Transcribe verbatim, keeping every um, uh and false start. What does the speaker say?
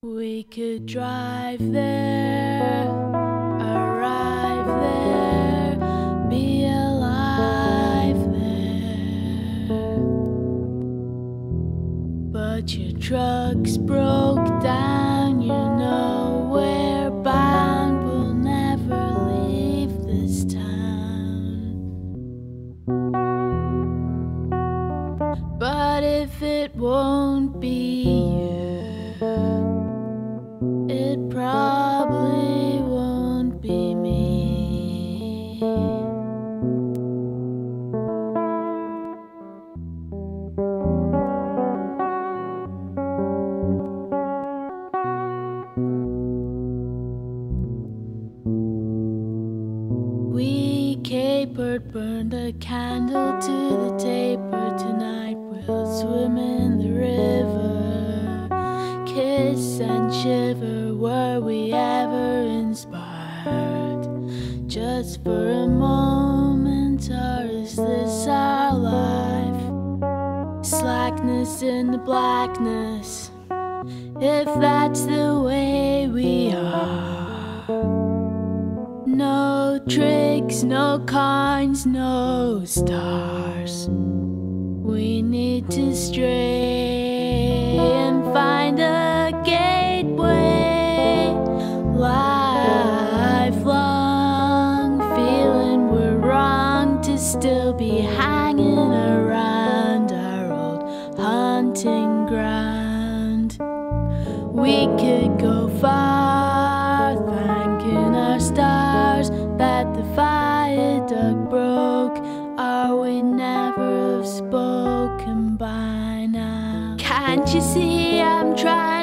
We could drive there, arrive there, be alive there. But your truck's broke down, you're nowhere bound, we'll never leave this town. But if it won't be you, it probably won't be me. We capered, burned a candle to the taper. Tonight we'll swim in the river, kiss and shiver. Were we ever inspired just for a moment, or is this our life? Slackness in the blackness, if that's the way we are. No tricks, no coins, no stars. We need to stray and find a gateway. Lifelong feeling we're wrong to still be hanging around our old hunting ground. We could go far, thanking our stars that the viaduct broke, or we'd never have spoken by now. Can't you see I'm trying